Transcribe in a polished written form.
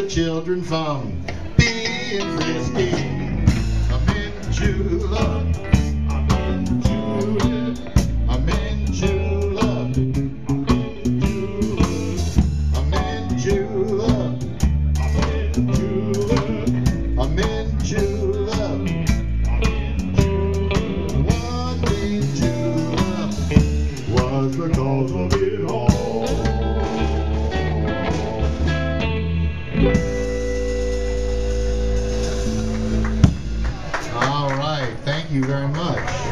children from being frisky. A mint julep, a mint julep, a mint julep, a mint julep, a mint julep, a mint julep, a mint julep. One mint julep was the cause of it all. All right, thank you very much.